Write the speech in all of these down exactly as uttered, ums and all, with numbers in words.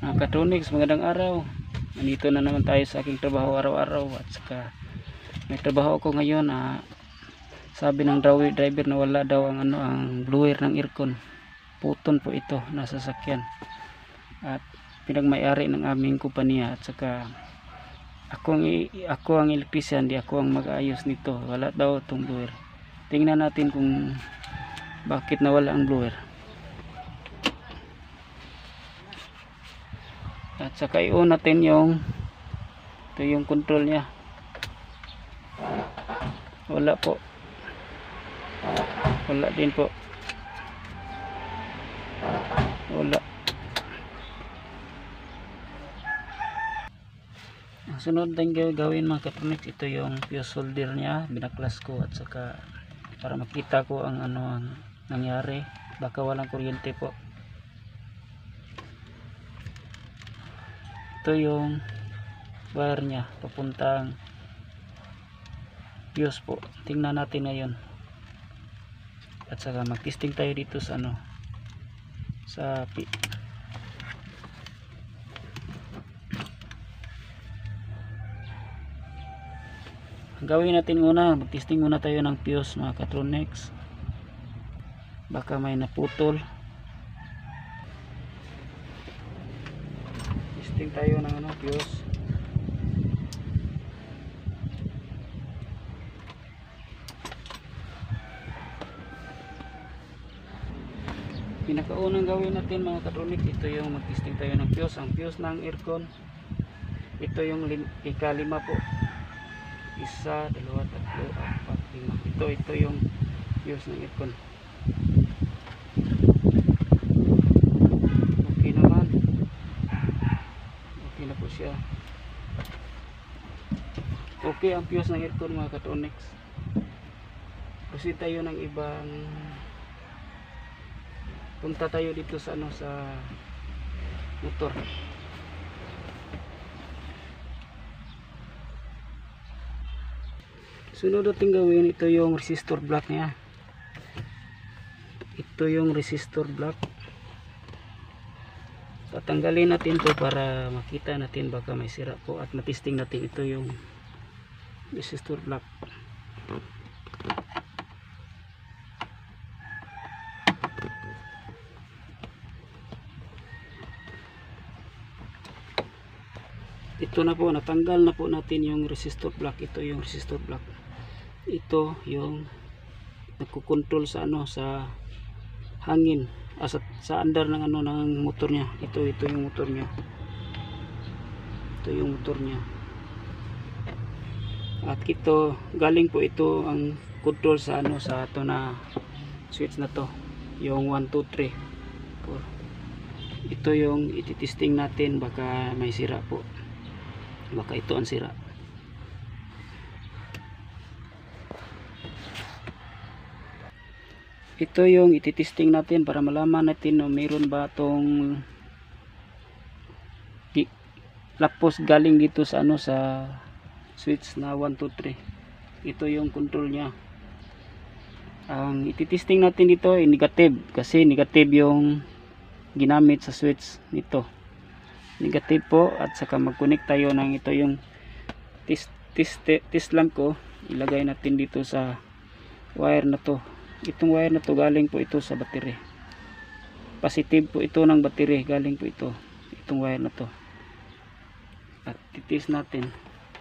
Mga katronics, magandang araw. Nandito na naman tayo sa aking trabaho araw-araw. At saka may trabaho ako ngayon. Ah, sabi ng driver na wala daw ang, ano, ang blower ng aircon. Puton po ito, nasa sakyan. At pinagmayari ng aming kumpanya. At saka ako ang, ako ang electrician, di ako ang mag-aayos nito. Wala daw itong blower. Tingnan natin kung bakit nawala ang blower. At saka i-on natin yung ito yung control nya. Wala po. Wala din po. Wala. Ang sunod din gawin mga katronics, ito yung fuse solder nya. Binaklas ko at saka para makita ko ang ano ang nangyari. Baka walang kuryente po. Ito yung wire nya papuntang fuse po. Tingnan natin ngayon. At saka mag-testing tayo dito sa ano sa pi gawin natin muna, mag-testing muna tayo ng fuse mga katronics. Baka may naputol. Testing tayo ng ano fuse. Pinakaunang gawin natin mga katronics, ito yung mag-testing tayo ng fuse. Ang fuse ng aircon, ito yung ikalima po. Isa, dalawa, tatlo, apat, lima. Ito, ito yung fuse ng aircon. Okay naman. Okay na po siya. Okay ang fuse ng aircon mga katronics. Proceed tayo ng ibang, punta tayo dito sa ano sa motor. Sunod natin gawin, ito yung resistor block nya. Ito yung resistor block. Tatanggalin natin to para makita natin baka may sira po at matesting natin ito yung resistor block. Ito na po, natanggal na po natin yung resistor block. Ito yung resistor block. Ito yung nagko-control sa ano sa hangin, ah, sa, sa andar ng ano ng motor niya. Ito ito yung motor niya. Ito yung motor niya. At ito galing po ito ang control sa ano sa ito na switch na to. Yung one two three four. Ito yung ititesting natin, baka may sira po. Baka ito ang sira. Ito yung ititesting natin para malaman natin no, mayroon ba itong lapos galing dito sa ano sa switch na one two three. Ito yung control nya. Ang ititesting natin dito ay negative kasi negative yung ginamit sa switch nito. Negative po. At saka mag-connect tayo ng ito yung test, test, test lang ko. Ilagay natin dito sa wire na to. Itong wire na to galing po ito sa battery. Positive po ito ng battery. Galing po ito. Itong wire na to. At titis natin.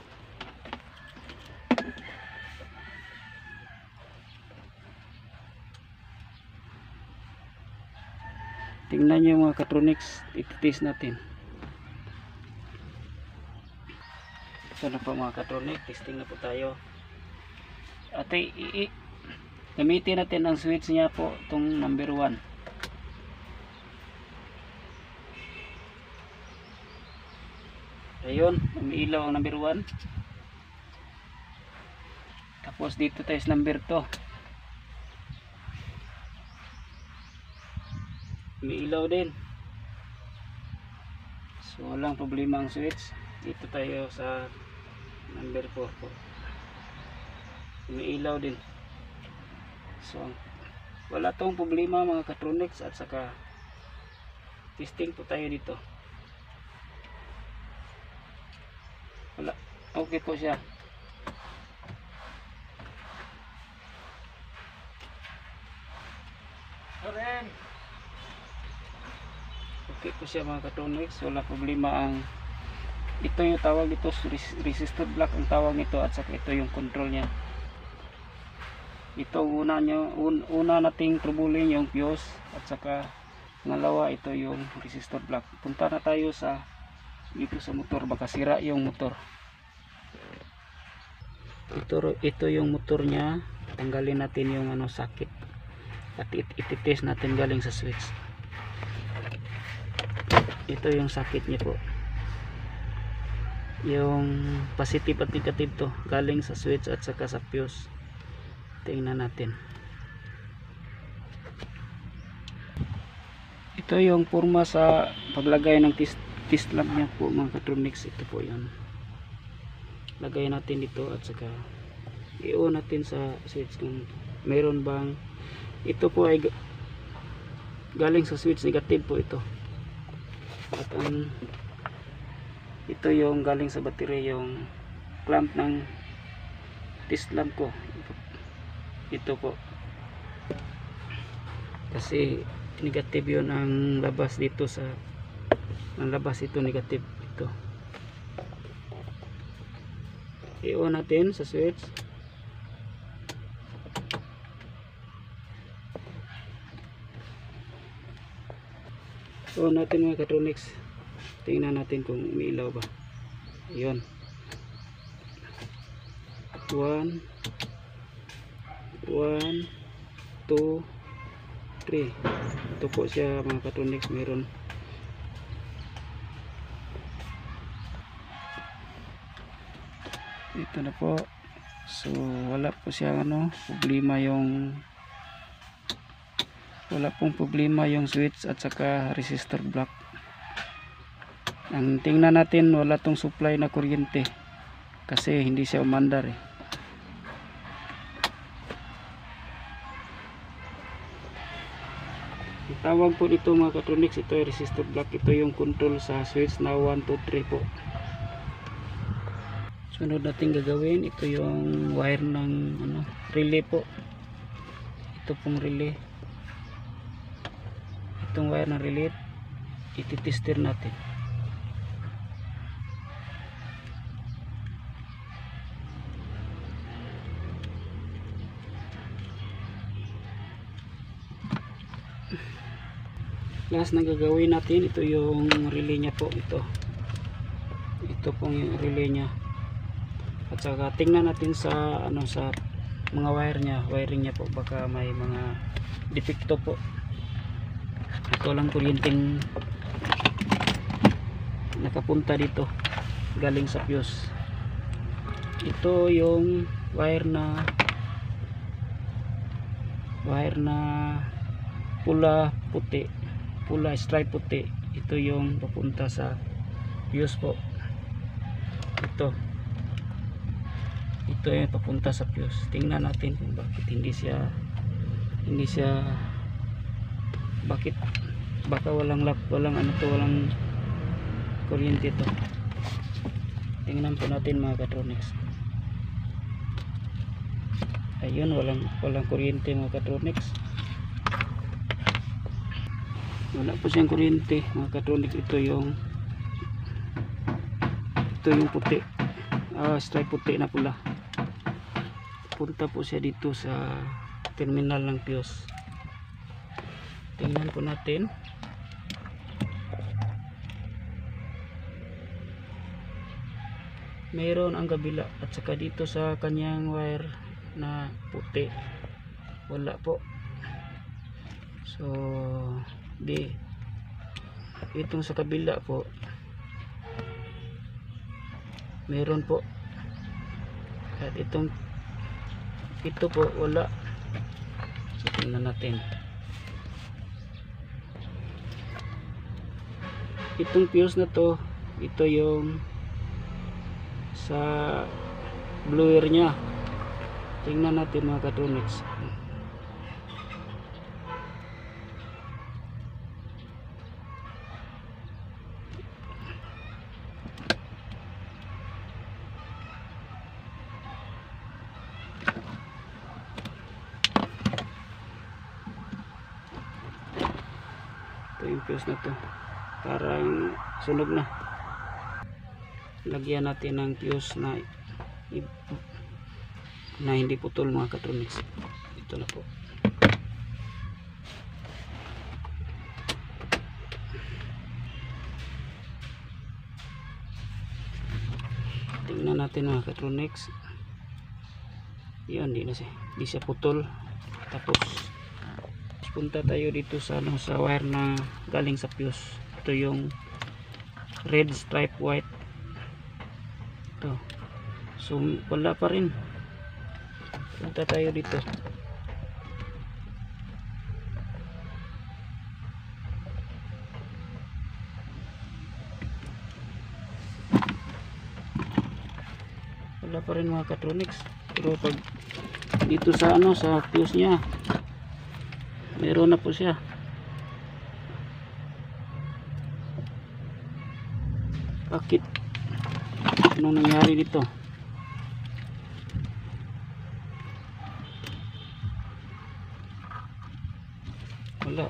Tingnan nyo mga katronics. Ititis natin. Ito na po mga katronics. Testing na po tayo. At i, i gamitin natin ang switch niya po. Itong number one. Ayun. Umiilaw ang number one. Tapos dito tayo sa number two. Umiilaw din. So walang problema ang switch. Dito tayo sa number four po. Umiilaw din. So wala tong problema mga katronics. At saka testing po tayo dito. Wala. Okay po siya. Okay po siya mga katronics. Wala problema ang ito yung tawag ito, resistor block ang tawag nito, at saka ito yung control nya. Ito una nyo, un, una nating trubulin yung fuse, at saka pangalawa ito yung resistor block. Punta na tayo sa dito sa motor, baka sira yung motor. Ito, ito yung motor nya. Tanggalin natin yung ano sakit at it, ititest natin galing sa switch. Ito yung sakit niya po, yung positive at negative to galing sa switch at saka sa fuse. Tingnan natin. Ito yung forma sa paglagay ng test, test lamp nya po mga katronics. Ito po yun, lagay natin dito at saka i-on natin sa switch kung meron bang, ito po ay galing sa switch negative po ito, at ang ito yung galing sa battery, yung clamp ng test lamp ko. Ito po kasi negative yun ang labas dito sa, ang labas ito negative ito. I-on natin sa switch. On natin mga katronics. Tingnan natin kung umiilaw ba. Ayun. one, one, two, three. Ito po siya mga katronics, meron. Ito na po. So wala po siya ano, problema yung wala pong problema yung switch at saka resistor block. Ang tingnan natin, wala tong supply na kuryente kasi hindi siya umandar eh. Ang tawag po dito mga katronics, ito ay resistor block. Ito yung control sa switch na one, two, three po. Sunod natin gagawin, ito yung wire ng ano, relay po. Ito pong relay. Itong wire ng relay ititester natin. Last na gagawin natin, ito yung relay nya po. Ito ito pong relay nya, at saka tingnan natin sa ano, sa mga wire nya, wiring nya po, baka may mga defecto po. Ito lang kuryenteng nakapunta dito galing sa fuse. Ito yung wire na wire na pula puti, pula stripe puti. Ito yung papunta sa fuse po. Ito ito yung papunta sa fuse. Tingnan natin kung bakit hindi siya hindi siya bakit baka walang lap, walang ano to, walang kuryente to. Tingnan po natin mga katronics. Ayun, walang walang kuryente mga katronics. Wala po siyang kuryente mga katronics. Ito yung ito yung puti, ah, stripe puti na pula. Punta po siya dito sa terminal ng fuse. Tingnan po natin. Mayroon ang kabila, at saka dito sa kanyang wire na puti wala po. So di itong sa kabila po meron po, at itong ito po wala. So tingnan natin. Itong fuse na to, ito yung sa blower nya. Tingnan natin mga katronics. fuse na to, parang sunog na. Lagyan natin ng fuse na na hindi putol mga katronics. Ito na po. Tingnan natin mga katronics. Yan, di na siya, di siya putol. Tapos punta tayo dito sa ano, sa wire na galing sa fuse. Ito yung red stripe white. Ito. So wala pa rin. Punta tayo dito. Wala pa rin mga katronics. Pero pag dito sa ano, sa fuse nya, meron na po siya. Bakit? Anong nangyari dito? Wala.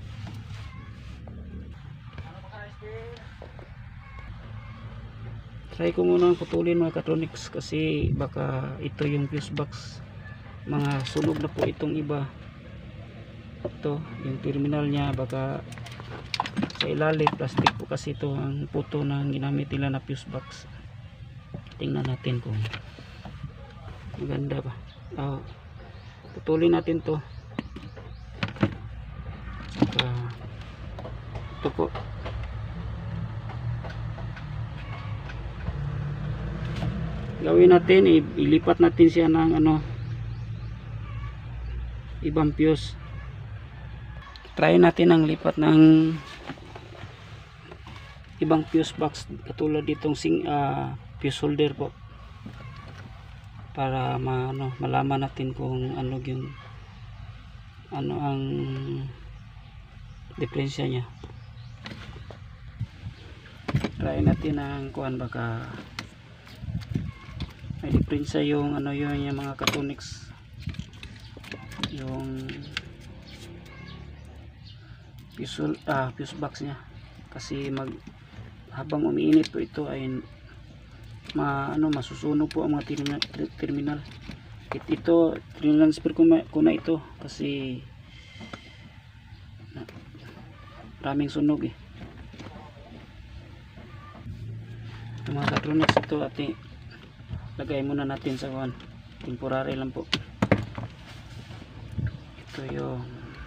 Try ko muna putulin mga katronics kasi baka ito yung fuse box. Mga sunog na po itong iba. Ito yung terminal nya, baka sa ilalim plastic po kasi ito ang puto na ginamit nila na fuse box. Tingnan natin kung maganda ba. Oh, putulin natin to. Uh, ito po. Gawin natin, ilipat natin siya ng ano, ibang fuse. Try natin ang lipat ng ibang fuse box katulad ditong sing uh, fuse holder po, para ma, ano, malaman natin kung ano yung ano ang diferensya niya. Try natin ang kuan, baka may diferensya yung ano yun, yung mga katronics, yung fuse, ah, fuse box nya. Kasi mag habang umiinit po ito ay ma, ano, masusunog po ang mga terminal, terminal. It, ito transfer ko, ko na ito kasi na, maraming sunog eh. Ang mga katronics ito, ati lagay muna natin sa one, temporary lang po. Ito yung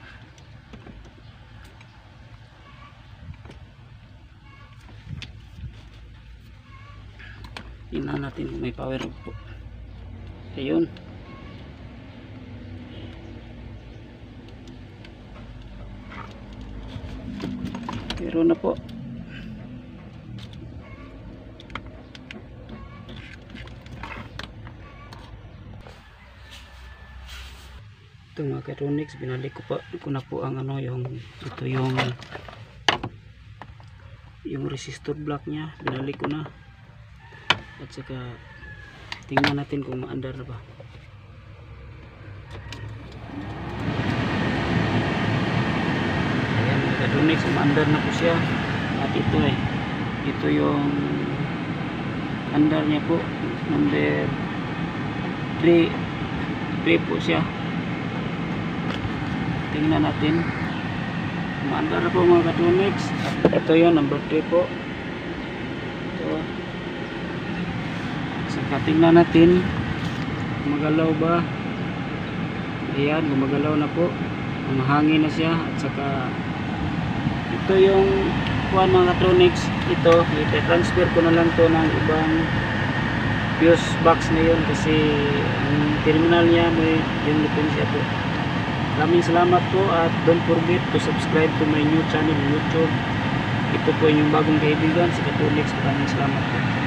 tingnan natin kung may power po. Ayun, pero na po. Ito mga katronics, binalik ko pa ko na po ang ano, yung ito yung yung resistor block nya, binalik ko na. At saka tingnan natin kung maandar na ba. Ayan mga katronics, maandar na po siya. At ito eh, ito yung andar niya po, number three po siya. Tingnan natin, maandar na po mga katronics. Ito yung number three po. Ito. Saka tingnan natin, gumagalaw ba. Ayan, gumagalaw na po, mahangin na siya. At saka ito yung kuan mga katronics, ito i-transfer ko na lang to ng ibang fuse box na yun kasi ang terminal niya may yung lipensya po. Maraming salamat po at don't forget to subscribe to my new channel YouTube. Ito po yung bagong kaibigan si Katronics. Maraming salamat po.